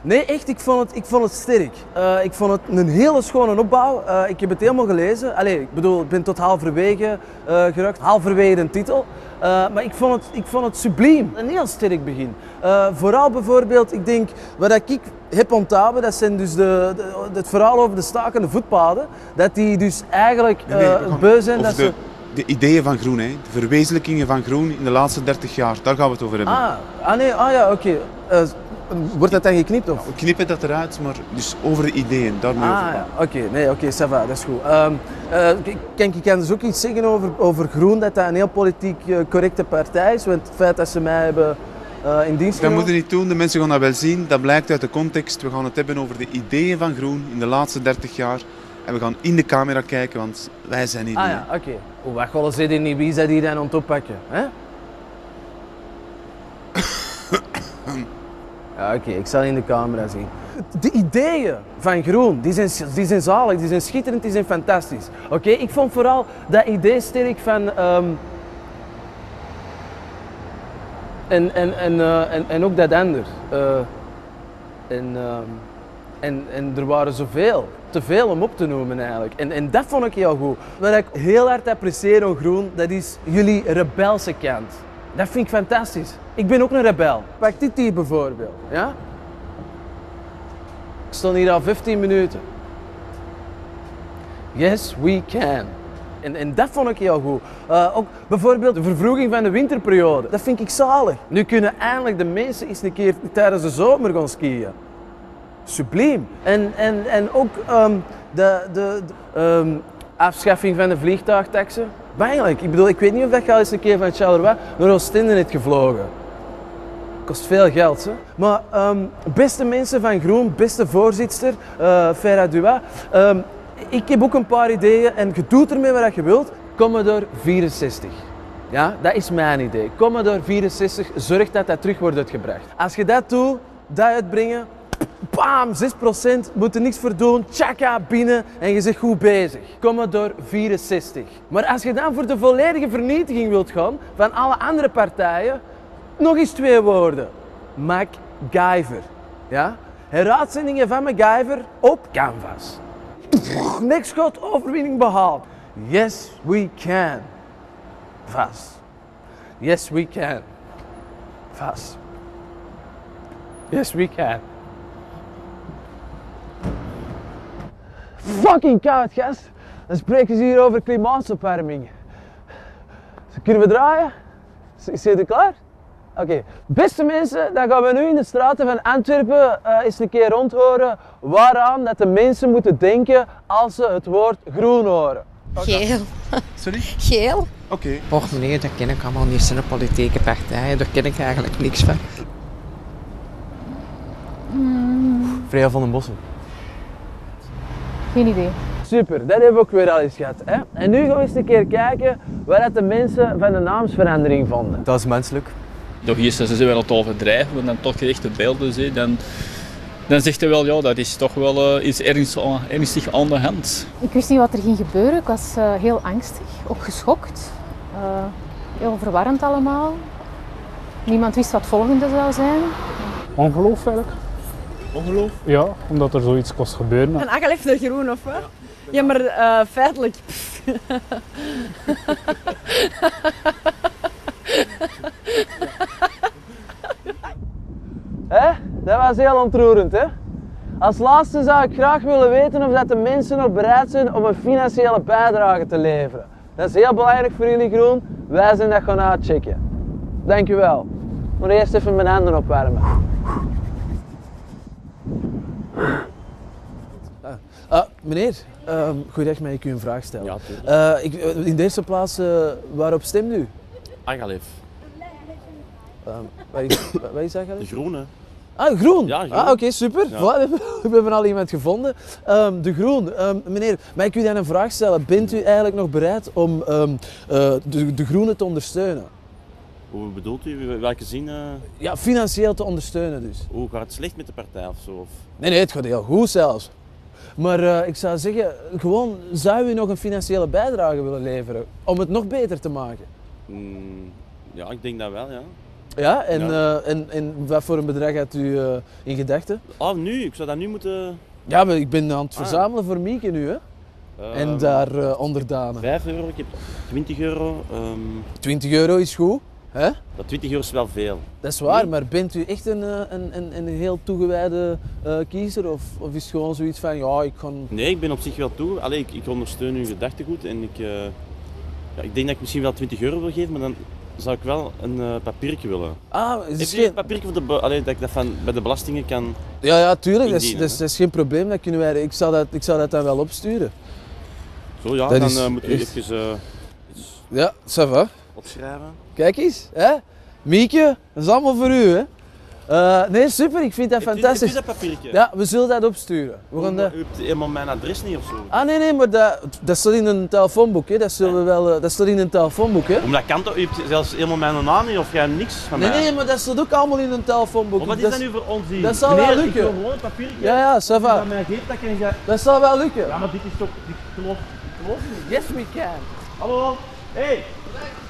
Nee, echt, ik vond het sterk. Ik vond het een hele schone opbouw. Ik heb het helemaal gelezen. Allee, ik bedoel, ik ben tot halverwege geraakt, halverwege de titel. Maar ik vond het subliem. Een heel sterk begin. Vooral bijvoorbeeld, ik denk, wat ik heb onthouden, dat zijn dus het verhaal over de stakende voetpaden. Dat die dus eigenlijk beu zijn dat ze... De ideeën van groen, hè. De verwezenlijkingen van groen in de laatste 30 jaar, daar gaan we het over hebben. Ja, oké. Wordt dat dan geknipt? Of? We knippen dat eruit, maar dus over de ideeën, daar moet je over praten. Oké, ça va, dat is goed. Ik kan dus ook iets zeggen over Groen, dat een heel politiek correcte partij is, want het feit dat ze mij hebben in dienst Dat genomen... moeten we niet doen, de mensen gaan dat wel zien, dat blijkt uit de context. We gaan het hebben over de ideeën van Groen in de laatste 30 jaar. En we gaan in de camera kijken, want wij zijn niet ja, oké. Wat willen ze hier niet? Wie is dat hier dan aan het oppakken? Hè? Ja, oké, ik zal in de camera zien. De ideeën van Groen, die zijn zalig, die zijn schitterend, die zijn fantastisch. Oké, ik vond vooral dat idee sterk van... En ook dat ander. En er waren zoveel. Te veel om op te noemen eigenlijk. En dat vond ik heel goed. Wat ik heel hard apprecieer aan Groen, dat is jullie rebelse kant. Dat vind ik fantastisch. Ik ben ook een rebel. Pak dit hier bijvoorbeeld. Ja? Ik stond hier al 15 minuten. Yes, we can. En dat vond ik heel goed. Ook bijvoorbeeld de vervroeging van de winterperiode. Dat vind ik zalig. Nu kunnen eindelijk de mensen eens een keer tijdens de zomer gaan skiën. Subliem. En ook de afschaffing van de vliegtuigtaxen. Eigenlijk. Ik bedoel, ik weet niet of dat je al eens een keer van Charleroi naar Oostende hebt gevlogen. Kost veel geld, hè. Maar beste mensen van Groen, beste voorzitter, Ferra Duas, ik heb ook een paar ideeën en je doet ermee wat je wilt. Commodore 64. Ja, dat is mijn idee. Commodore 64, zorg dat dat terug wordt uitgebracht. Als je dat doet, dat uitbrengen, bam, 6%, moet er niks voor doen, tjaka, binnen en je bent goed bezig. Commodore 64. Maar als je dan voor de volledige vernietiging wilt gaan van alle andere partijen, nog eens 2 woorden. MacGyver. Ja? Heruitzendingen van MacGyver op canvas. Niks schot, overwinning behaald. Yes, we can. Vast. Yes, we can. Vast. Yes, we can. Fucking koud, gast. Dan spreken ze hier over klimaatopwarming. Kunnen we draaien? Is je er klaar? Oké. Beste mensen, dan gaan we nu in de straten van Antwerpen eens een keer rondhoren waaraan dat de mensen moeten denken als ze het woord groen horen. Geel. Sorry? Geel? Oké. Och nee, dat ken ik allemaal niet. Zijn politieke partijen, daar ken ik eigenlijk niks van. Freya van den Bossen. Geen idee. Super, dat hebben we ook weer al eens gehad. Hè? En nu gaan we eens een keer kijken wat de mensen van de naamsverandering vonden. Dat is menselijk. Nog eerst als ze wel het overdrijven, maar dan toch echt het beeld zien, dan zegt hij wel, ja, dat is toch wel iets ernstig aan de hand. Ik wist niet wat er ging gebeuren. Ik was heel angstig, ook geschokt. Heel verwarrend allemaal. Niemand wist wat het volgende zou zijn. Ongeloof eigenlijk. Ongeloof? Ja, omdat er zoiets kost gebeuren. Een agel heeft een groen of wat? Ja, maar feitelijk. Hè? Dat was heel ontroerend, hè? Als laatste zou ik graag willen weten of dat de mensen nog bereid zijn om een financiële bijdrage te leveren. Dat is heel belangrijk voor jullie Groen. Wij zijn dat gaan uitchecken. Dank u wel. Maar eerst even mijn handen opwarmen. Meneer, goeiedag, mag ik u een vraag stellen? Ja, tuurlijk. In de eerste plaats, waarop stemt u? Agalef. Wat is dat? De groene. Ah, groen? Ja, groen. Ah, oké, super. Ja. Voilà, we hebben al iemand gevonden. De groen. Meneer, mag ik u dan een vraag stellen? Bent u eigenlijk nog bereid om de groenen te ondersteunen? Hoe bedoelt u? Welke zin? Ja, financieel te ondersteunen dus. Hoe gaat het slecht met de partij of zo? Of? Nee, het gaat heel goed zelfs. Maar ik zou zeggen, gewoon, zou u nog een financiële bijdrage willen leveren om het nog beter te maken? Ja, ik denk dat wel, ja. Ja, en wat voor een bedrag had u in gedachten? Oh, nu? Ik zou dat nu moeten... Ja, maar ik ben aan het verzamelen voor Mieke nu, hè. En daar onderdanen. 5 euro, ik heb 20 euro. 20 euro is goed, hè? Dat 20 euro is wel veel. Dat is waar, Nee. maar bent u echt een heel toegewijde kiezer? Of is het gewoon zoiets van, ja, ik kan... Nee, ik ben op zich wel toe. Allee, ik ondersteun uw gedachtegoed en ik denk dat ik misschien wel 20 euro wil geven, maar dan zou ik wel een papiertje willen. Ah, het is Heeft u geen... een papiertje voor dat ik dat van bij de belastingen kan... Ja, tuurlijk, dat indienen, is geen probleem. Dat kunnen wij, ik zal dat dan wel opsturen. Zo ja, Dat dan is moet u echt- even iets Ja, ça va. opschrijven. Kijk eens, hè? Mieke, dat is allemaal voor u, hè? Nee, super, ik vind dat Heeft fantastisch. u dat papiertje? Ja, we zullen dat opsturen. We gaan dat... U hebt helemaal mijn adres niet of zo. Ah, nee, maar dat staat in een telefoonboek, hè? Dat zullen we wel... Dat staat in een telefoonboek, hè? Omdat kan toch? U hebt zelfs helemaal mijn naam niet of jij niks van mij. Nee, maar dat staat ook allemaal in een telefoonboek. Maar wat is dat nu voor onzin? dat zal wel Meneer, lukken. Ik wil gewoon een papiertje. Ja, ça Als u va. dat mij geeft, dat kan ik dat... Dat zal wel lukken. Ja, maar dit is toch... Ik geloof niet. Yes, we can. Hallo? Hey!